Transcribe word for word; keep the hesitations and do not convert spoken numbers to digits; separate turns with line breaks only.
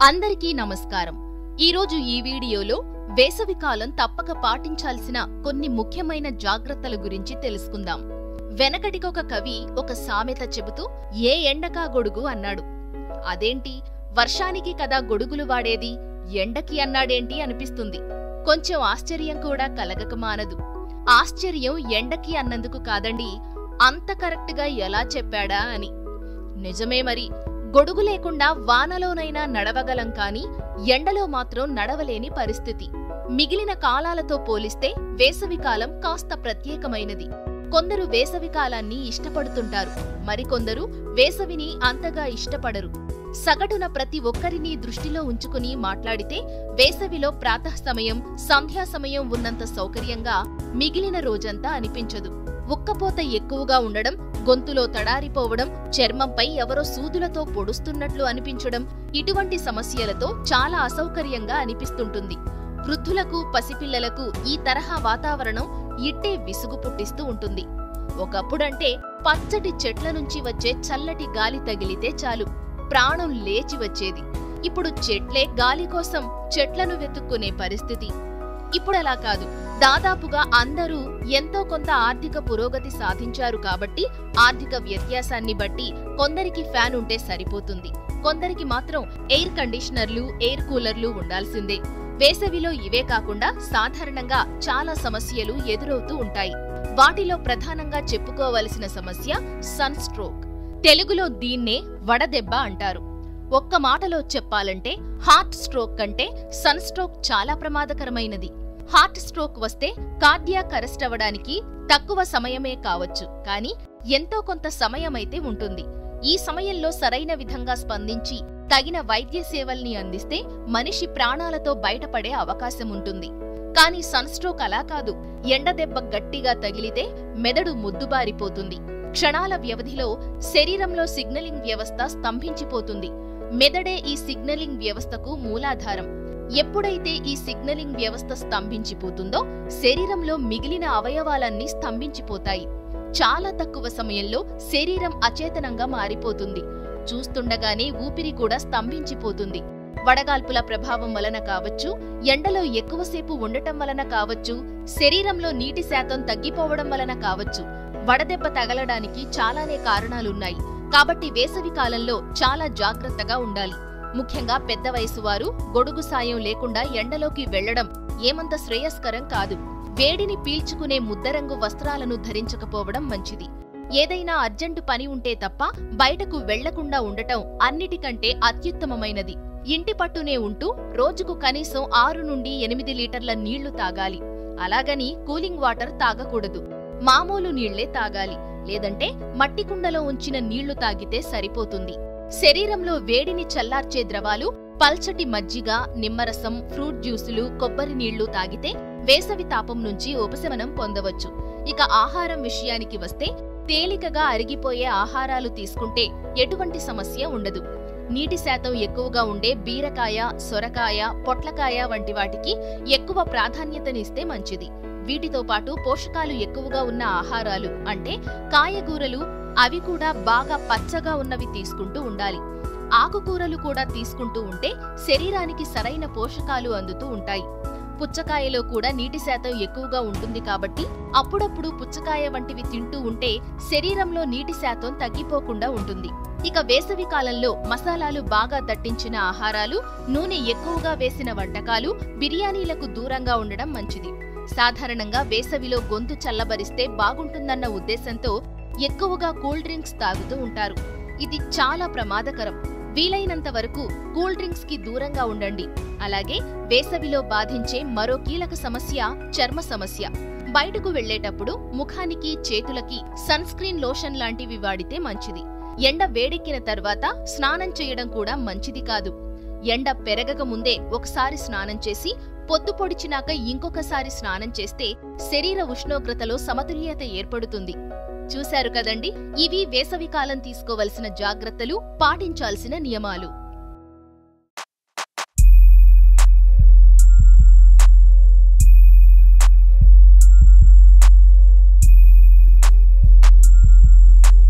అందరికీ నమస్కారం। ఈ రోజు ఈ వీడియోలో వేసవికాలం తప్పక పాటించాల్సిన కొన్ని ముఖ్యమైన జాగ్రత్తల గురించి తెలుసుకుందాం। వెనకటికొక కవి ఒక సామెత చెబుతూ ఏ ఎండకా గొడుగు అన్నాడు। అదేంటి వర్షానికి కదా గొడుగులు వాడేది, ఎండకి అన్నాడేంటి అనిపిస్తుంది। కొంచెం ఆశ్చర్యం కూడా కలగక మానదు। ఆశ్చర్యం ఎండకి అన్నందుకు కాదండి, అంత కరెక్ట్గా ఎలా చెప్పాడా అని। నిజమే మరి, గొడుగు లేకుండా వానలోనైనా నడవగలం కాని ఎండలో మాత్రం నడవలేని పరిస్థితి। మిగిలిన కాలాలతో పోలిస్తే వేసవికాలం కాస్త ప్రత్యేకమైనది। కొందరు వేసవికాలాన్ని ఇష్టపడుతుంటారు, మరికొందరు వేసవిని అంతగా ఇష్టపడరు। సగటున ప్రతి ఒక్కరినీ దృష్టిలో ఉంచుకుని మాట్లాడితే వేసవిలో ప్రాతః సమయం, సంధ్యా సమయం ఉన్నంత సౌకర్యంగా మిగిలిన రోజంతా అనిపించదు। ఉక్కపోత ఎక్కువగా ఉండడం, గొంతులో తడారిపోవడం, చర్మంపై ఎవరో సూదులతో పొడుస్తున్నట్లు అనిపించడం, ఇటువంటి సమస్యలతో చాలా అసౌకర్యంగా అనిపిస్తుంటుంది। వృద్ధులకు, పసిపిల్లలకు ఈ తరహా వాతావరణం ఇట్టే విసుగు పుట్టిస్తూ ఉంటుంది। ఒకప్పుడంటే పచ్చటి చెట్ల నుంచి వచ్చే చల్లటి గాలి తగిలితే చాలు, ప్రాణం లేచి వచ్చేది। ఇప్పుడు చెట్లే గాలి కోసం చెట్లను వెతుక్కునే పరిస్థితి। ఇప్పుడలా కాదు, దాదాపుగా అందరూ ఎంతో కొంత ఆర్థిక పురోగతి సాధించారు కాబట్టి ఆర్థిక వ్యత్యాసాన్ని బట్టి కొందరికి ఫ్యాన్ ఉంటే సరిపోతుంది, కొందరికి మాత్రం ఎయిర్ కండిషనర్లు, ఎయిర్ కూలర్లు ఉండాల్సిందే। వేసవిలో ఇవే కాకుండా సాధారణంగా చాలా సమస్యలు ఎదురవుతూ ఉంటాయి। వాటిలో ప్రధానంగా చెప్పుకోవలసిన సమస్య సన్ స్ట్రోక్। తెలుగులో దీన్నే వడదెబ్బ అంటారు। ఒక్క మాటలో చెప్పాలంటే హార్ట్ స్ట్రోక్ కంటే సన్ స్ట్రోక్ చాలా ప్రమాదకరమైనది। హార్ట్ స్ట్రోక్ వస్తే కార్డియాక్ అరెస్ట్ అవ్వడానికి తక్కువ సమయమే కావచ్చు, కానీ ఎంతో కొంత సమయమైతే ఉంటుంది। ఈ సమయంలో సరైన విధంగా స్పందించి తగిన వైద్య సేవల్ని అందిస్తే మనిషి ప్రాణాలతో బయటపడే అవకాశం ఉంటుంది। కానీ సన్ స్ట్రోక్ అలా కాదు, ఎండదెబ్బ గట్టిగా తగిలితే మెదడు ముద్దుబారిపోతుంది। క్షణాల వ్యవధిలో శరీరంలో సిగ్నలింగ్ వ్యవస్థ స్తంభించిపోతుంది। మెదడే ఈ సిగ్నలింగ్ వ్యవస్థకు మూలాధారం। ఎప్పుడైతే ఈ సిగ్నలింగ్ వ్యవస్థ స్తంభించిపోతుందో శరీరంలో మిగిలిన అవయవాలన్నీ స్తంభించిపోతాయి। చాలా తక్కువ సమయంలో శరీరం అచేతనంగా మారిపోతుంది। చూస్తుండగానే ఊపిరి కూడా స్తంభించిపోతుంది। వడగాల్పుల ప్రభావం వలన కావచ్చు, ఎండలో ఎక్కువసేపు ఉండటం వలన కావచ్చు, శరీరంలో నీటి శాతం తగ్గిపోవడం వలన కావచ్చు, వడదెబ్బ తగలడానికి చాలానే కారణాలున్నాయి। కాబట్టి వేసవి కాలంలో చాలా జాగ్రత్తగా ఉండాలి। ముఖ్యంగా పెద్ద వయసు వారు గొడుగు సాయం లేకుండా ఎండలోకి వెళ్లడం ఏమంత శ్రేయస్కరం కాదు। వేడిని పీల్చుకునే ముద్దరంగు వస్త్రాలను ధరించకపోవడం మంచిది। ఏదైనా అర్జెంటు పని ఉంటే తప్ప బయటకు వెళ్లకుండా ఉండటం అన్నిటికంటే అత్యుత్తమమైనది। ఇంటి పట్టునే ఉంటూ రోజుకు కనీసం ఆరు నుండి ఎనిమిది లీటర్ల నీళ్లు తాగాలి। అలాగని కూలింగ్ వాటర్ తాగకూడదు, మామూలు నీళ్లే తాగాలి, లేదంటే మట్టి కుండలో ఉంచిన నీళ్లు తాగితే సరిపోతుంది। శరీరంలో వేడిని చల్లార్చే ద్రవాలు పల్చటి మజ్జిగ, నిమ్మరసం, ఫ్రూట్ జ్యూసులు, కొబ్బరి నీళ్లు తాగితే వేసవి తాపం నుంచి ఉపశమనం పొందవచ్చు। ఇక ఆహారం విషయానికి వస్తే తేలికగా అరిగిపోయే ఆహారాలు తీసుకుంటే ఎటువంటి సమస్య ఉండదు। నీటి శాతం ఎక్కువగా ఉండే బీరకాయ, సొరకాయ, పొట్లకాయ వంటి వాటికి ఎక్కువ ప్రాధాన్యతనిస్తే మంచిది। వీటితో పాటు పోషకాలు ఎక్కువగా ఉన్న ఆహారాలు అంటే కాయగూరలు, అవి కూడా బాగా పచ్చగా ఉన్నవి తీసుకుంటూ ఉండాలి। ఆకుకూరలు కూడా తీసుకుంటూ ఉంటే శరీరానికి సరైన పోషకాలు అందుతూ ఉంటాయి। పుచ్చకాయలో కూడా నీటి శాతం ఎక్కువగా ఉంటుంది కాబట్టి అప్పుడప్పుడు పుచ్చకాయ వంటివి తింటూ ఉంటే శరీరంలో నీటి శాతం తగ్గిపోకుండా ఉంటుంది। ఇక వేసవి కాలంలో మసాలాలు బాగా దట్టించిన ఆహారాలు, నూనె ఎక్కువగా వేసిన వంటకాలు, బిర్యానీలకు దూరంగా ఉండడం మంచిది। సాధారణంగా వేసవిలో గొంతు చల్లబరిస్తే బాగుంటుందన్న ఉద్దేశంతో ఎక్కువగా కూల్ డ్రింక్స్ తాగుతూ ఉంటారు। ఇది చాలా ప్రమాదకరం। వీలైనంత వరకు కూల్ డ్రింక్స్ కి దూరంగా ఉండండి। అలాగే వేసవిలో బాధించే మరో కీలక సమస్య చర్మ సమస్య। బయటకు వెళ్లేటప్పుడు ముఖానికి, చేతులకి సన్ స్క్రీన్ లోషన్ లాంటివి వాడితే మంచిది। ఎండ వేడెక్కిన తర్వాత స్నానం చేయడం కూడా మంచిది కాదు। ఎండ పెరగక ముందే ఒకసారి స్నానం చేసి పొద్దు పొడిచినాక ఇంకొకసారి స్నానం చేస్తే శరీర ఉష్ణోగ్రతలో సమతుల్యత ఏర్పడుతుంది। చూశారు కదండి, ఇవి వేసవికాలం తీసుకోవలసిన జాగ్రత్తలు, పాటించాల్సిన నియమాలు।